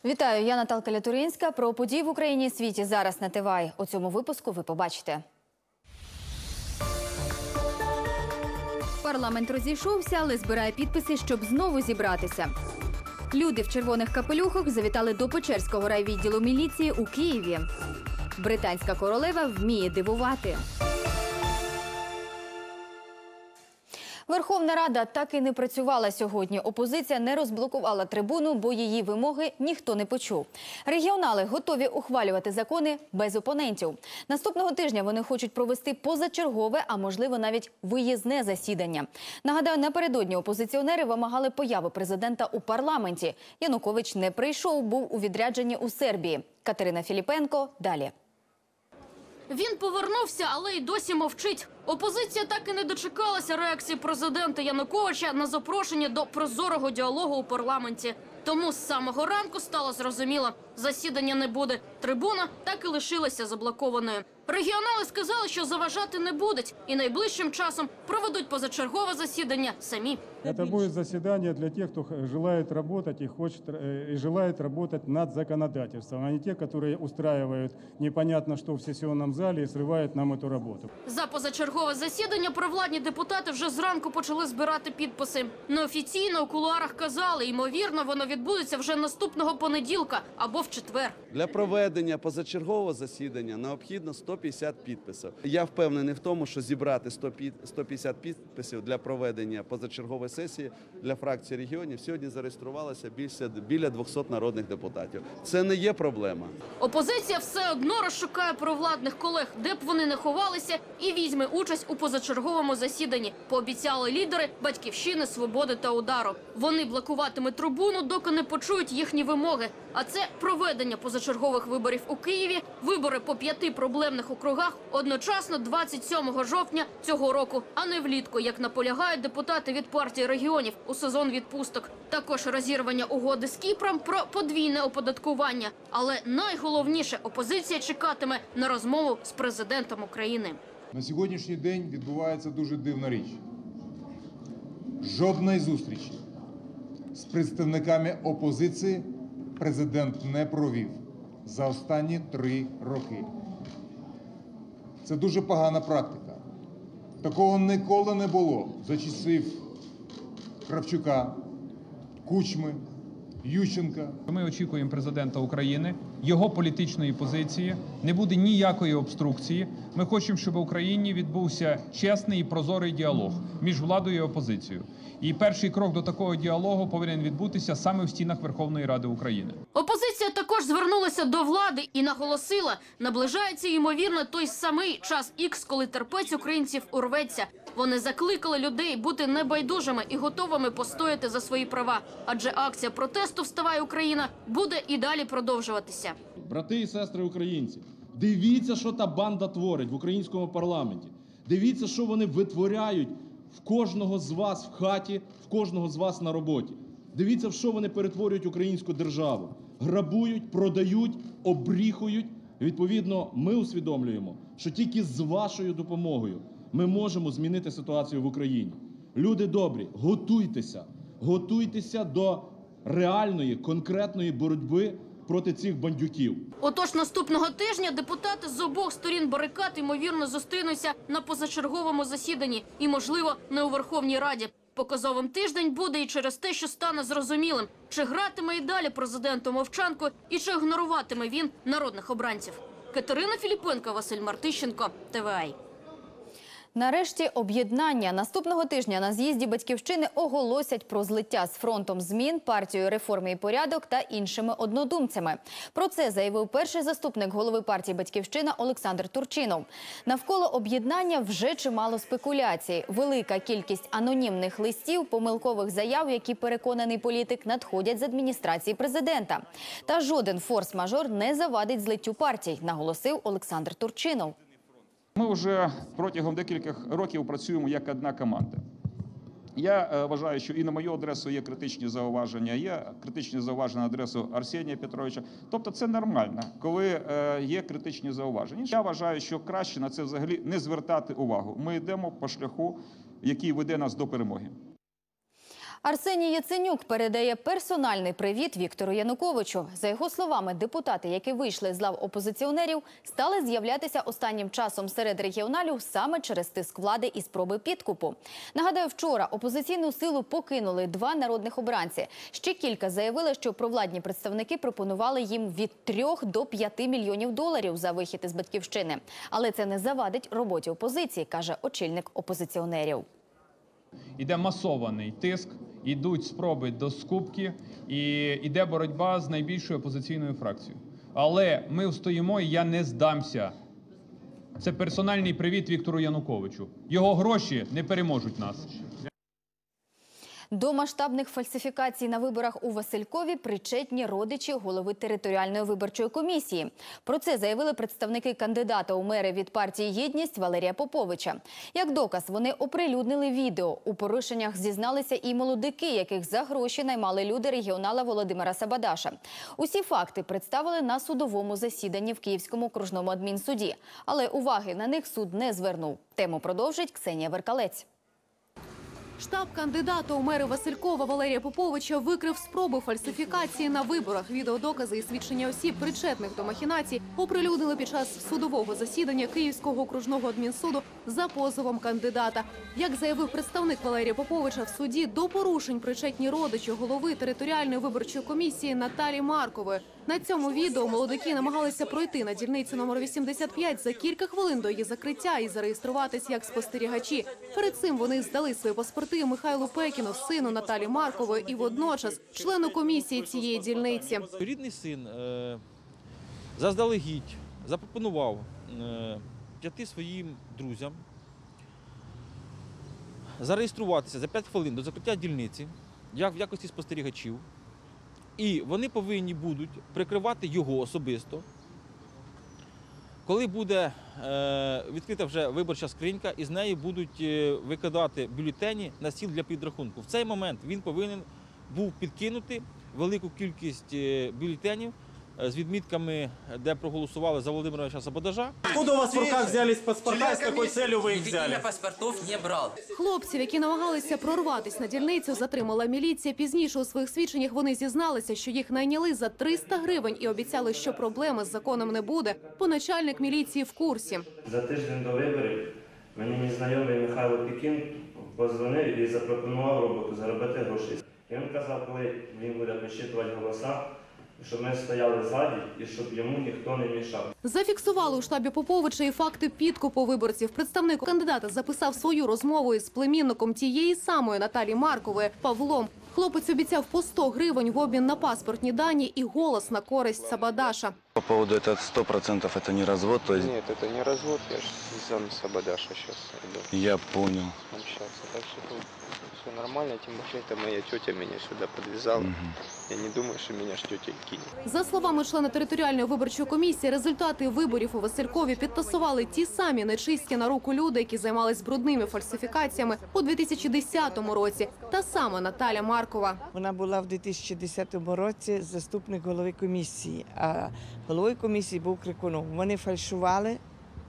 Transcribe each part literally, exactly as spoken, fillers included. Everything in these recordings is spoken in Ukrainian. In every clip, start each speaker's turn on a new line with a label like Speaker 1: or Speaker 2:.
Speaker 1: Вітаю, я Наталка Лятуринська. Про події в Україні і світі зараз на ТВАЙ. У цьому випуску ви побачите. Парламент розійшовся, але збирає підписи, щоб знову зібратися. Люди в червоних капелюхах завітали до Печерського райвідділу міліції у Києві. Британська королева вміє дивувати. Верховна Рада так і не працювала сьогодні. Опозиція не розблокувала трибуну, бо її вимоги ніхто не почув. Регіонали готові ухвалювати закони без опонентів. Наступного тижня вони хочуть провести позачергове, а можливо навіть виїзне засідання. Нагадаю, напередодні опозиціонери вимагали появи президента у парламенті. Янукович не прийшов, був у відрядженні у Сербії. Катерина Філіпенко далі.
Speaker 2: Він повернувся, але й досі мовчить. Опозиція так і не дочекалася реакції президента Януковича на запрошення до прозорого діалогу у парламенті. Тому з самого ранку стало зрозуміло – засідання не буде. Трибуна так і лишилася заблокованою. Регіонали сказали, що заважати не будуть і найближчим часом проведуть позачергове засідання самі.
Speaker 3: Это будет заседание для тех, кто желает работать и хочет и желает работать над законодательством, а не те, которые устраивают непонятно что в сессионном зале и срывают нам эту работу.
Speaker 2: За позачергове засідання провладні депутати вже зранку почали збирати підписи. Неофіційно у кулуарах казали, ймовірно, воно відбудеться вже наступного понеділка або в четвер.
Speaker 4: Для проведення позачергового засідання необхідно сто п'ятдесят підписів. Я впевнений в тому, що зібрати сто п'ятдесят підписів для проведення позачергової сесії для фракції регіонів сьогодні зареєструвалося більше, біля двохсот народних депутатів. Це не є проблема.
Speaker 2: Опозиція все одно розшукає провладних колег, де б вони не ховалися, і візьме участь у позачерговому засіданні. Пообіцяли лідери «Батьківщини», «Свободи» та «Удару». Вони блокуватимуть трибуну, доки не почують їхні вимоги. А це проведення позачергових виборів у Києві, вибори по п'яти проблемних округах одночасно двадцять сьомого жовтня цього року, а не влітку, як наполягають депутати від партії регіонів у сезон відпусток. Також розірвання угоди з Кіпром про подвійне оподаткування. Але найголовніше – опозиція чекатиме на розмову з президентом України.
Speaker 5: На сьогоднішній день відбувається дуже дивна річ. Жодної зустрічі з представниками опозиції президент не провів за останні три роки. Це дуже погана практика. Такого ніколи не було за часів Кравчука, Кучми, Ющенка.
Speaker 6: Ми очікуємо президента України, його політичної позиції, не буде ніякої обструкції. Ми хочемо, щоб в Україні відбувся чесний і прозорий діалог між владою і опозицією. І перший крок до такого діалогу повинен відбутися саме в стінах Верховної Ради України.
Speaker 2: Опозиція також звернулася до влади і наголосила, наближається, ймовірно, той самий час ікс, коли терпець українців урветься. Вони закликали людей бути небайдужими і готовими постояти за свої права. Адже акція протесту «Вставай, Україна» буде і далі продовжуватися.
Speaker 7: Брати і сестри українці, дивіться, що та банда творить в українському парламенті. Дивіться, що вони витворяють в кожного з вас в хаті, в кожного з вас на роботі. Дивіться, в що вони перетворюють українську державу. Грабують, продають, обріхують. Відповідно, ми усвідомлюємо, що тільки з вашою допомогою ми можемо змінити ситуацію в Україні. Люди добрі, готуйтеся. Готуйтеся до реальної, конкретної боротьби проти цих бандюків.
Speaker 2: Отож, наступного тижня депутати з обох сторін барикад, ймовірно, зустрінуться на позачерговому засіданні і, можливо, не у Верховній Раді. Показовим тиждень буде і через те, що стане зрозумілим, чи гратиме і далі президент у мовчанку, і чи ігноруватиме він народних обранців. Катерина Філіпенко, Василь Мартищенко, ТВАЙ.
Speaker 1: Нарешті об'єднання. Наступного тижня на з'їзді «Батьківщини» оголосять про злиття з фронтом змін, партією «Реформи і порядок» та іншими однодумцями. Про це заявив перший заступник голови партії «Батьківщина» Олександр Турчинов. Навколо об'єднання вже чимало спекуляцій. Велика кількість анонімних листів, помилкових заяв, які, переконаний політик, надходять з адміністрації президента. Та жоден форс-мажор не завадить злиттю партій, наголосив Олександр Турчинов.
Speaker 8: Ми вже протягом декількох років працюємо як одна команда. Я вважаю, що і на мою адресу є критичні зауваження, є критичні зауваження на адресу Арсенія Петровича. Тобто це нормально, коли є критичні зауваження. Я вважаю, що краще на це взагалі не звертати увагу. Ми йдемо по шляху, який веде нас до перемоги.
Speaker 1: Арсеній Яценюк передає персональний привіт Віктору Януковичу. За його словами, депутати, які вийшли з лав опозиціонерів, стали з'являтися останнім часом серед регіоналів саме через тиск влади і спроби підкупу. Нагадаю, вчора опозиційну силу покинули два народних обранці. Ще кілька заявили, що провладні представники пропонували їм від трьох до п'яти мільйонів доларів за вихід із Батьківщини. Але це не завадить роботі опозиції, каже очільник опозиціонерів.
Speaker 6: Іде масований тиск, ідуть спроби до скупки і іде боротьба з найбільшою опозиційною фракцією. Але ми встоїмо, і я не здамся. Це персональний привіт Віктору Януковичу. Його гроші не переможуть нас.
Speaker 1: До масштабних фальсифікацій на виборах у Василькові причетні родичі голови територіальної виборчої комісії. Про це заявили представники кандидата у мери від партії «Єдність» Валерія Поповича. Як доказ, вони оприлюднили відео. У порушеннях зізналися і молодики, яких за гроші наймали люди регіонала Володимира Сабадаша. Усі факти представили на судовому засіданні в Київському окружному адмінсуді. Але уваги на них суд не звернув. Тему продовжить Ксенія Веркалець.
Speaker 9: Штаб кандидата у мери Василькова Валерія Поповича викрив спроби фальсифікації на виборах. Відеодокази і свідчення осіб, причетних до махінацій, оприлюднили під час судового засідання Київського окружного адмінсуду за позовом кандидата. Як заявив представник Валерія Поповича в суді, до порушень причетні родичі голови територіальної виборчої комісії Наталі Маркової. На цьому відео молодики намагалися пройти на дільницю номер вісімдесят п'ять за кілька хвилин до її закриття і зареєструватись як спостерігачі. Перед цим вони здали свої паспорти Михайлу Пекіну, сину Наталі Маркової, і водночас члену комісії цієї дільниці.
Speaker 10: Рідний син е, заздалегідь запропонував е, п'яти своїм друзям зареєструватися за п'ять хвилин до закриття дільниці, як в якості спостерігачів. І вони повинні будуть прикривати його особисто, коли буде е, відкрита вже виборча скринька, і з неї будуть е, викидати бюлетені на стіл для підрахунку. В цей момент він повинен був підкинути велику кількість е, бюлетенів е, з відмітками, де проголосували за Володимира Сабадажа.
Speaker 11: Откуда у вас в руках взялись паспорта, с какой целью вы их взяли?
Speaker 12: Я паспортов не брал.
Speaker 9: Хлопців, які намагалися прорватися на дільницю, затримала міліція. Пізніше у своїх свідченнях вони зізналися, що їх найняли за триста гривень і обіцяли, що проблеми з законом не буде. Бо начальник міліції в курсі.
Speaker 13: За тиждень до виборів мені незнайомий Михайло Пекін подзвонив і запропонував роботу, заробити гроші. І він казав, коли він буде підсчитувати голоса, щоб ми стояли ззаді і щоб йому ніхто не мішав.
Speaker 9: Зафіксували у штабі Поповича і факти підкупу виборців. Представник кандидата записав свою розмову із племінником тієї самої Наталі Маркової Павлом. Хлопець обіцяв по сто гривень в обмін на паспортні дані і голос на користь Сабадаша.
Speaker 14: По поводу этого сто процентов это не развод? То есть...
Speaker 15: Нет, это не развод, я же зам Сабадаша сейчас иду.
Speaker 14: Я понял.
Speaker 15: Общаться, так что тут все нормально, тем более это моя тетя меня сюда подвязала. Угу. Я не думаю, що мене ж тетя кине.
Speaker 9: За словами члена територіальної виборчої комісії, результати виборів у Василькові підтасували ті самі нечисті на руку люди, які займались брудними фальсифікаціями у дві тисячі десятому році. Та сама Наталя Маркова.
Speaker 16: Вона була в дві тисячі десятому році заступник голови комісії, а головою комісії був Крикунов. Вони фальшували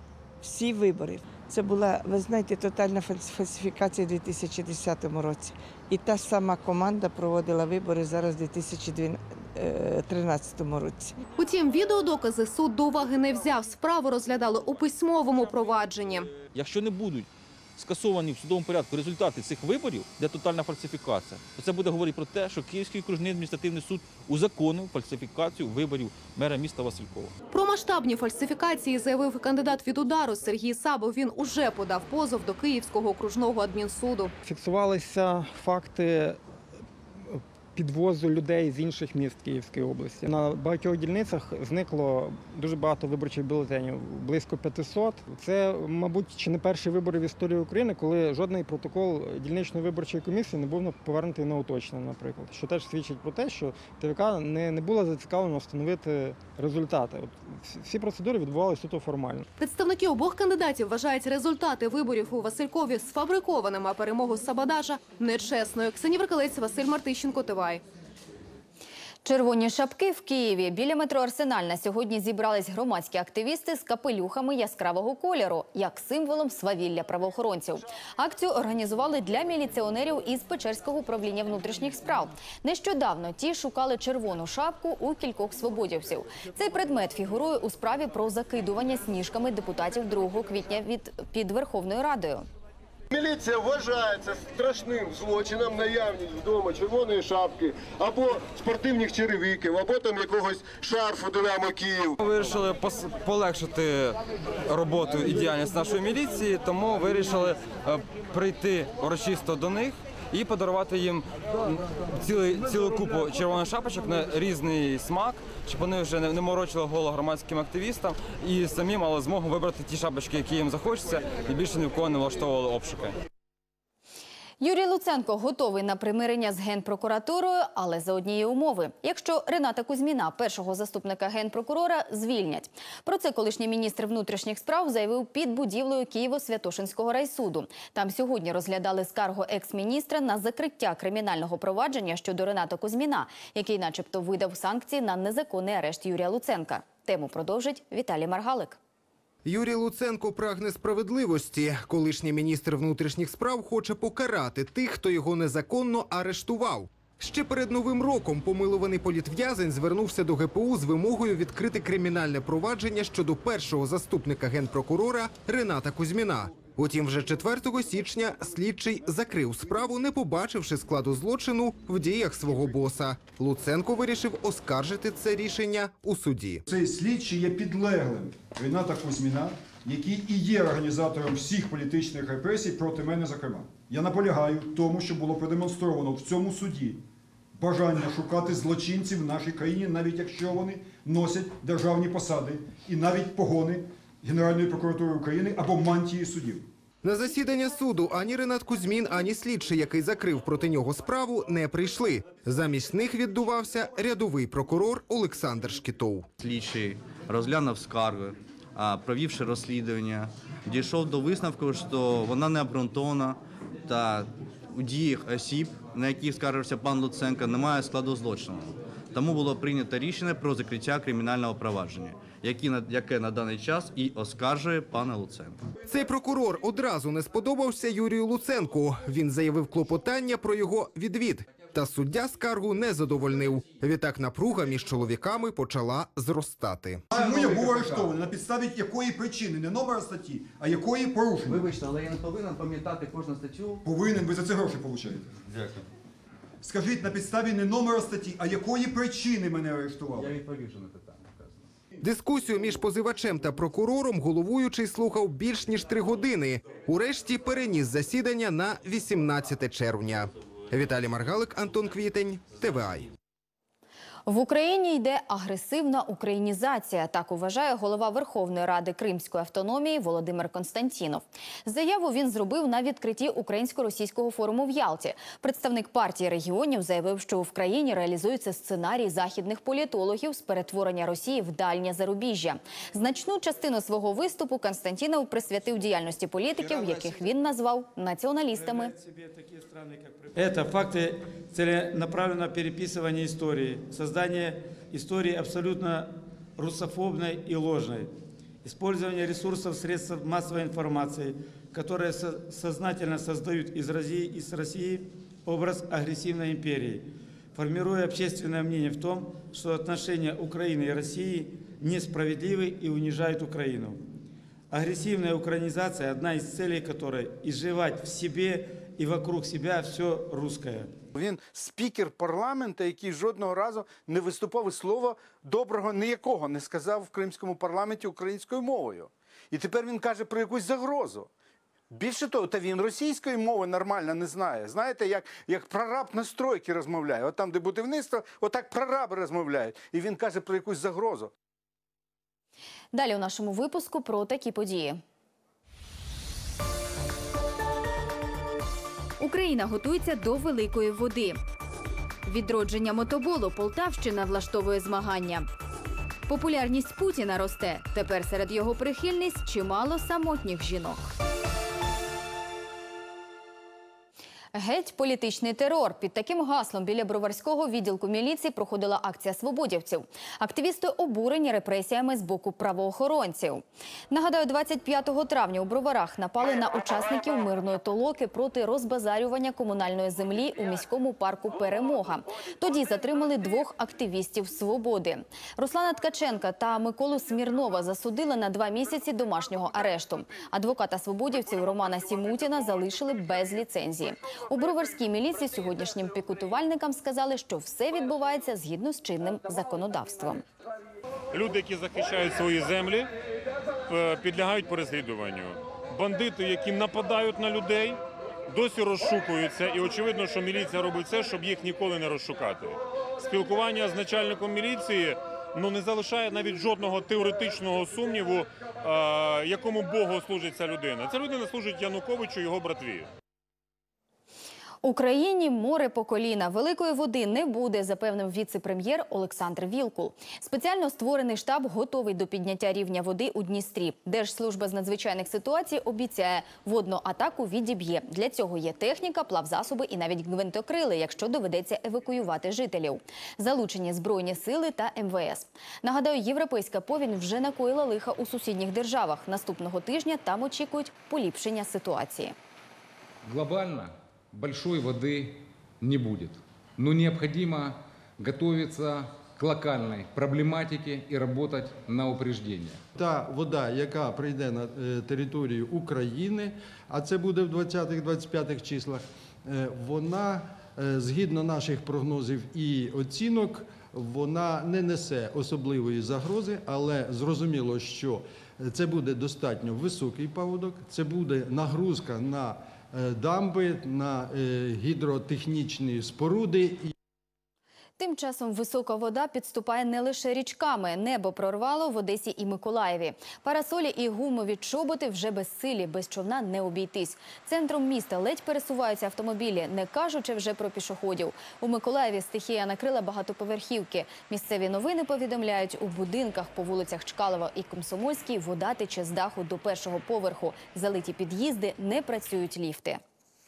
Speaker 16: всі вибори. Це була, ви знаєте, тотальна фальсифікація у дві тисячі десятому році. І та сама команда проводила вибори зараз у дві тисячі тринадцятому році.
Speaker 9: Утім, відеодокази суд до уваги не взяв. Справу розглядали у письмовому провадженні.
Speaker 10: Якщо не будуть скасовані в судовому порядку результати цих виборів, де тотальна фальсифікація, то це буде говорити про те, що Київський окружний адміністративний суд узаконив фальсифікацію виборів мера міста Василькова.
Speaker 9: Про масштабні фальсифікації заявив кандидат від «Удару» Сергій Сабов. Він уже подав позов до Київського окружного адмінсуду.
Speaker 17: Фіксувалися факти підвозу людей з інших міст Київської області. На багатьох дільницях зникло дуже багато виборчих бюлетенів, близько п'ятисот. Це, мабуть, чи не перші вибори в історії України, коли жодний протокол дільничної виборчої комісії не був повернутий на уточнення, наприклад. Що теж свідчить про те, що ТВК не, не була зацікавлена встановити результати. От всі процедури відбувалися суто формально.
Speaker 9: Представники обох кандидатів вважають результати виборів у Василькові сфабрикованими, а перемогу Сабадаша – нечесною. Ксенія Веркалець, Василь Мартищенко, ТВАЙ.
Speaker 1: Червоні шапки в Києві. Біля метро «Арсенальна» сьогодні зібрались громадські активісти з капелюхами яскравого кольору, як символом свавілля правоохоронців. Акцію організували для міліціонерів із Печерського управління внутрішніх справ. Нещодавно ті шукали червону шапку у кількох свободівців. Цей предмет фігурує у справі про закидування сніжками депутатів другого квітня від, під Верховною Радою.
Speaker 12: Міліція вважає це страшним злочином наявність вдома червоної шапки, або спортивних черевиків, або там якогось шарфу «Динамо Київ».
Speaker 18: Ми вирішили полегшити роботу і діяльність нашої міліції, тому вирішили прийти урочисто до них і подарувати їм цілий, цілу купу червоних шапочок на різний смак, щоб вони вже не морочили голову громадським активістам і самі мали змогу вибрати ті шапочки, які їм захочеться, і більше ні в кого не влаштовували обшуки.
Speaker 1: Юрій Луценко готовий на примирення з Генпрокуратурою, але за однієї умови. Якщо Рената Кузьміна, першого заступника Генпрокурора, звільнять. Про це колишній міністр внутрішніх справ заявив під будівлею Києво-Святошинського райсуду. Там сьогодні розглядали скаргу екс-міністра на закриття кримінального провадження щодо Рената Кузьміна, який начебто видав санкції на незаконний арешт Юрія Луценка. Тему продовжить Віталій Маргалик.
Speaker 19: Юрій Луценко прагне справедливості. Колишній міністр внутрішніх справ хоче покарати тих, хто його незаконно арештував. Ще перед Новим роком помилуваний політв'язень звернувся до ге пе у з вимогою відкрити кримінальне провадження щодо першого заступника генпрокурора Рената Кузьміна. Утім, вже четвертого січня слідчий закрив справу, не побачивши складу злочину в діях свого боса. Луценко вирішив оскаржити це рішення у суді.
Speaker 20: Цей слідчий є підлеглим Рената Кузьміна, який і є організатором всіх політичних репресій проти мене, зокрема. Я наполягаю в тому, що було продемонстровано в цьому суді бажання шукати злочинців в нашій країні, навіть якщо вони носять державні посади і навіть погони Генеральної прокуратури України або мантії судів.
Speaker 19: На засідання суду ані Ренат Кузьмін, ані слідчий, який закрив проти нього справу, не прийшли. Замість них відбувався рядовий прокурор Олександр Шкітов.
Speaker 21: Слідчий розглянув скарги, провівши розслідування, дійшов до висновку, що вона не обґрунтована та у діях осіб, на яких скаржився пан Луценко, немає складу злочину. Тому було прийнято рішення про закриття кримінального провадження, яке на даний час і оскаржує пана Луценка.
Speaker 19: Цей прокурор одразу не сподобався Юрію Луценку. Він заявив клопотання про його відвід. Та суддя скаргу не задовольнив. Відтак напруга між чоловіками почала зростати.
Speaker 20: Чому я був арештований? На підставі якої причини? Не номера статті, а якої порушення?
Speaker 21: Вибачте, але я не повинен пам'ятати кожну статтю.
Speaker 20: Повинен, ви за це гроші отримуєте.
Speaker 21: Дякую.
Speaker 20: Скажіть, на підставі не номера статті, а якої причини мене арештували?
Speaker 21: Я відповів на питання.
Speaker 19: Дискусію між позивачем та прокурором головуючий слухав більш ніж три години. Урешті переніс засідання на вісімнадцяте червня. Віталій Маргалик, Антон Квітень, те ве ай.
Speaker 1: В Україні йде агресивна українізація, так вважає голова Верховної Ради Кримської автономії Володимир Константінов. Заяву він зробив на відкритті українсько-російського форуму в Ялті. Представник партії регіонів заявив, що в країні реалізується сценарій західних політологів з перетворення Росії в дальнє зарубіжжя. Значну частину свого виступу Константінов присвятив діяльності політиків, яких він назвав націоналістами.
Speaker 22: Это факты целенаправленного переписывания истории, создание истории абсолютно русофобной и ложной, использование ресурсов средств массовой информации, которые сознательно создают из России, из России образ агрессивной империи, формируя общественное мнение в том, что отношения Украины и России несправедливы и унижают Украину. Агрессивная украинизация – одна из целей которой – изживать в себе і вокруг себе все русское.
Speaker 23: Він спікер парламенту, який жодного разу не виступав і слова доброго ніякого не сказав в кримському парламенті українською мовою. І тепер він каже про якусь загрозу. Більше того, та він російської мови нормально не знає. Знаєте, як, як прораб на стройці розмовляє. От там, де будівництво, отак прораби розмовляють. І він каже про якусь загрозу.
Speaker 1: Далі у нашому випуску про такі події. Україна готується до великої води. Відродження мотоболу Полтавщина влаштовує змагання. Популярність Путіна росте. Тепер серед його прихильниць чимало самотніх жінок. Геть політичний терор. Під таким гаслом біля Броварського відділку міліції проходила акція свободівців. Активісти обурені репресіями з боку правоохоронців. Нагадаю, двадцять п'ятого травня у Броварах напали на учасників мирної толоки проти розбазарювання комунальної землі у міському парку «Перемога». Тоді затримали двох активістів «Свободи». Руслана Ткаченка та Миколу Смірнова засудили на два місяці домашнього арешту. Адвоката свободівців Романа Сімутіна залишили без ліцензії. У Броварській міліції сьогоднішнім пікетувальникам сказали, що все відбувається згідно з чинним законодавством.
Speaker 3: Люди, які захищають свої землі, підлягають переслідуванню. Бандити, які нападають на людей, досі розшукуються. І очевидно, що міліція робить все, щоб їх ніколи не розшукати. Спілкування з начальником міліції ну, не залишає навіть жодного теоретичного сумніву, якому Богу служить ця людина. Ця людина служить Януковичу і його братві.
Speaker 1: Україні море по коліна. Великої води не буде, запевнив віце-прем'єр Олександр Вілкул. Спеціально створений штаб готовий до підняття рівня води у Дністрі. Держслужба з надзвичайних ситуацій обіцяє, водну атаку відіб'є. Для цього є техніка, плавзасоби і навіть гвинтокрили, якщо доведеться евакуювати жителів. Залучені Збройні сили та ем ве ес. Нагадаю, європейська повінь вже накоїла лиха у сусідніх державах. Наступного тижня там очікують поліпшення ситуації.
Speaker 4: Глобально большой воды не будет, но необходимо готовиться к локальной проблематике и работать на упреждение.
Speaker 5: Та вода, яка прийде на територію України, а це буде в двадцятих-двадцять п'ятих числах, вона, згідно наших прогнозів і оцінок, вона не несе особливої загрози, але зрозуміло, що це буде достатньо високий паводок, це буде нагрузка на дамби, на гідротехнічні споруди.
Speaker 1: Тим часом висока вода підступає не лише річками. Небо прорвало в Одесі і Миколаєві. Парасолі і гумові чоботи вже безсилі, без човна не обійтись. Центром міста ледь пересуваються автомобілі, не кажучи вже про пішоходів. У Миколаєві стихія накрила багатоповерхівки. Місцеві новини повідомляють, у будинках по вулицях Чкалова і Комсомольській вода тече з даху до першого поверху. Залиті під'їзди, не працюють ліфти.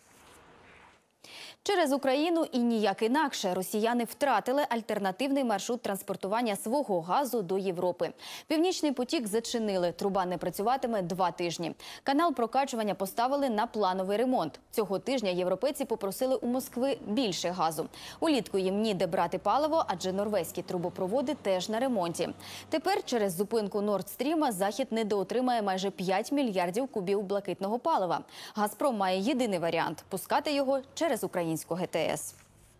Speaker 1: Через Україну і ніяк інакше росіяни втратили альтернативний маршрут транспортування свого газу до Європи. Північний потік зачинили, труба не працюватиме два тижні. Канал прокачування поставили на плановий ремонт. Цього тижня європейці попросили у Москви більше газу. Улітку їм ніде брати паливо, адже норвезькі трубопроводи теж на ремонті. Тепер через зупинку Нордстріма Захід недоотримає майже п'ять мільярдів кубів блакитного палива. Газпром має єдиний варіант – пускати його через українську ге те ес.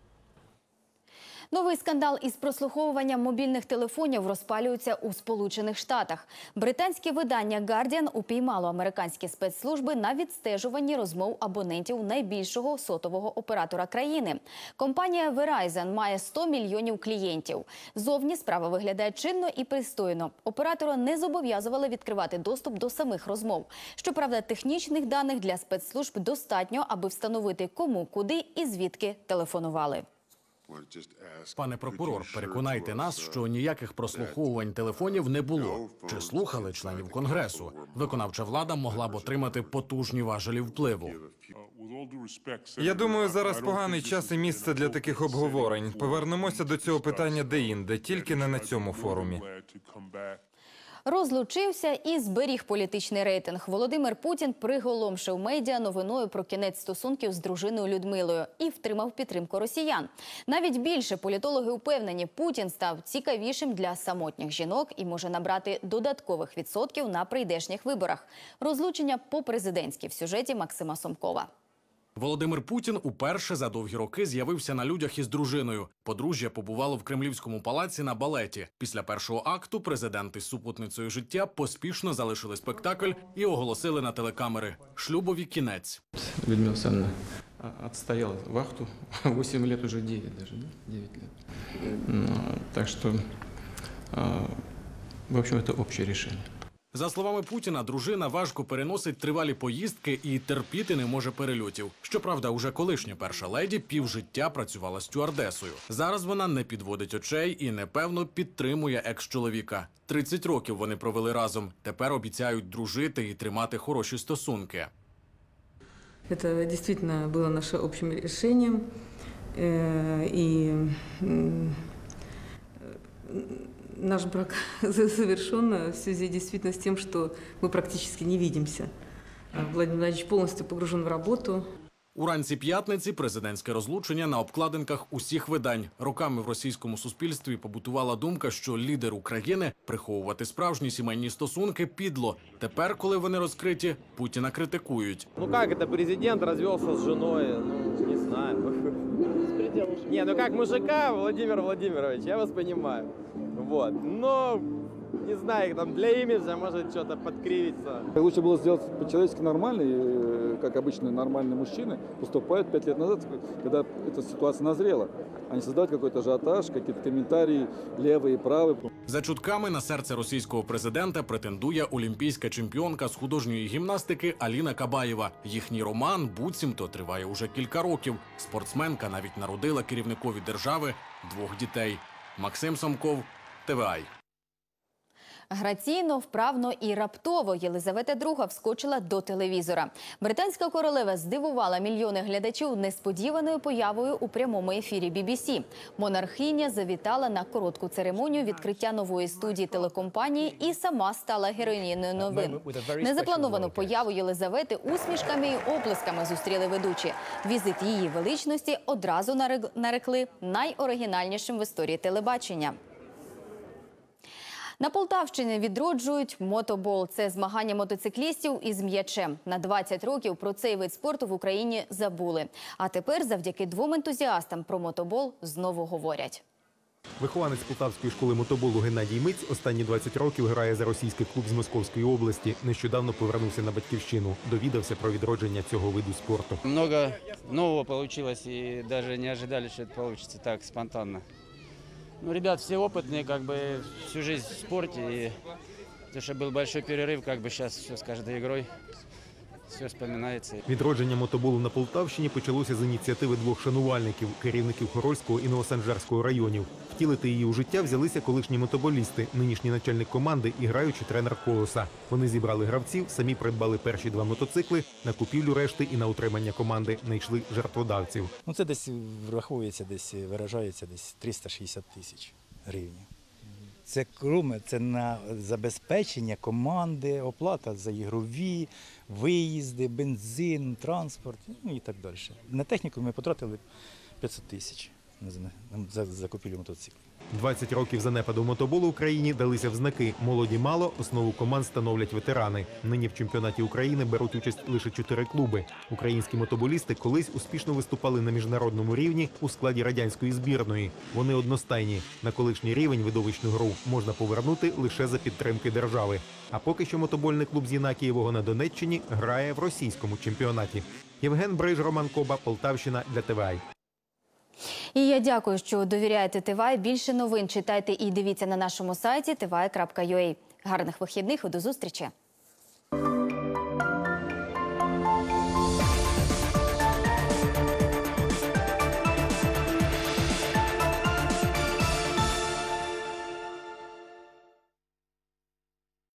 Speaker 1: Новий скандал із прослуховуванням мобільних телефонів розпалюється у Сполучених Штатах. Британське видання «Гардіан» упіймало американські спецслужби на відстежуванні розмов абонентів найбільшого сотового оператора країни. Компанія Verizon має сто мільйонів клієнтів. Зовні справа виглядає чинно і пристойно. Оператора не зобов'язували відкривати доступ до самих розмов. Щоправда, технічних даних для спецслужб достатньо, аби встановити кому, куди і звідки телефонували.
Speaker 24: Пане прокурор, переконайте нас, що ніяких прослуховувань телефонів не було. Чи слухали членів Конгресу? Виконавча влада могла б отримати потужні важелі впливу.
Speaker 18: Я думаю, зараз поганий час і місце для таких обговорень. Повернемося до цього питання де-інде, тільки не на цьому форумі.
Speaker 1: Розлучився і зберіг політичний рейтинг. Володимир Путін приголомшив медіа новиною про кінець стосунків з дружиною Людмилою і втримав підтримку росіян. Навіть більше політологи впевнені, Путін став цікавішим для самотніх жінок і може набрати додаткових відсотків на прийдешніх виборах. Розлучення по-президентськи в сюжеті Максима Сомкова.
Speaker 24: Володимир Путін уперше за довгі роки з'явився на людях із дружиною. Подружжя побувало в Кремлівському палаці на балеті. Після першого акту президент із супутницею життя поспішно залишили спектакль і оголосили на телекамери – шлюбові кінець.
Speaker 25: Людмила Александровна отстояла вахту, восемь лет уже, девять даже, да? девять лет. Ну, так что, в общем, это общее решение.
Speaker 24: За словами Путіна, дружина важко переносить тривалі поїздки і терпіти не може перельотів. Щоправда, уже колишня перша леді півжиття працювала стюардесою. Зараз вона не підводить очей і, непевно, підтримує екс-чоловіка. тридцять років вони провели разом. Тепер обіцяють дружити і тримати хороші стосунки.
Speaker 2: Это действительно было нашим общим решением. И наш брак завершен в связи действительно с тем, что мы практически не видимся. Владимир Владимирович полностью погружен в роботу.
Speaker 24: Уранці п'ятниці президентське розлучення на обкладинках усіх видань. Роками в російському суспільстві побутувала думка, що лідер України приховувати справжні сімейні стосунки підло. Тепер, коли вони розкриті, Путіна критикують.
Speaker 6: Ну як це президент розвівся з жіною? Ну, не знаю. Не, ну как мужика, Владимир Владимирович, я вас понимаю. Вот. Но, не знаю, там для имиджа может что-то подкривиться.
Speaker 7: Лучше было сделать по-человечески нормально, как обычные нормальные мужчины поступают пять лет назад, когда эта ситуация назрела. А не создавать какой-то ажиотаж, какие-то комментарии левые и правые.
Speaker 24: За чутками на серце російського президента претендує олімпійська чемпіонка з художньої гімнастики Аліна Кабаєва. Їхній роман буцімто триває уже кілька років. Спортсменка навіть народила керівникові держави двох дітей. Максим Сомков, Т В А.
Speaker 1: Граційно, вправно і раптово Єлизавета друга вскочила до телевізора. Британська королева здивувала мільйони глядачів несподіваною появою у прямому ефірі Бі Бі Сі. Монархиня завітала на коротку церемонію відкриття нової студії телекомпанії і сама стала героїнею новин. Незаплановану появу Єлизавети усмішками і оплесками зустріли ведучі. Візит її величності одразу нарекли найоригінальнішим в історії телебачення. На Полтавщині відроджують мотобол. Це змагання мотоциклістів із м'ячем. На двадцять років про цей вид спорту в Україні забули. А тепер завдяки двом ентузіастам про мотобол знову говорять.
Speaker 8: Вихованець Полтавської школи мотоболу Геннадій Миць останні двадцять років грає за російський клуб з Московської області. Нещодавно повернувся на батьківщину. Довідався про відродження цього виду спорту.
Speaker 11: Много нового вийшло і навіть не очікували, що це вийде так спонтанно. Ну, ребят все опытные, как бы всю жизнь в спорте, и то, что был большой перерыв, как бы сейчас все с каждой игрой, все вспоминается.
Speaker 8: Відродження мотоболу на Полтавщині почалося з ініціативи двох шанувальників, керівників Хорольського і Новосанжарського районів. Втілити її у життя взялися колишні мотоболісти, нинішній начальник команди і граючий тренер «Колоса». Вони зібрали гравців, самі придбали перші два мотоцикли, на купівлю решти і на утримання команди знайшли жертводавців.
Speaker 26: Ну, це десь враховується, десь виражається десь триста шістдесят тисяч гривень. Це кроме, це на забезпечення команди, оплата за ігрові, виїзди, бензин, транспорт, ну і так далі. На техніку ми потратили п'ятсот тисяч за закупівлю мотоциклів.
Speaker 8: двадцять років занепаду мотоболу в Україні далися в знаки. Молоді мало, основу команд становлять ветерани. Нині в чемпіонаті України беруть участь лише чотири клуби. Українські мотоболісти колись успішно виступали на міжнародному рівні у складі радянської збірної. Вони одностайні. На колишній рівень видовищну гру можна повернути лише за підтримки держави. А поки що мотобольний клуб з Єнакієвого на Донеччині грає в російському чемпіонаті. Євген Бриж, Роман Коба, Полтавщина для Т В А.
Speaker 1: І я дякую, що довіряєте Т В А. Більше новин читайте і дивіться на нашому сайті ті вай крапка ю а. Гарних вихідних і до зустрічі!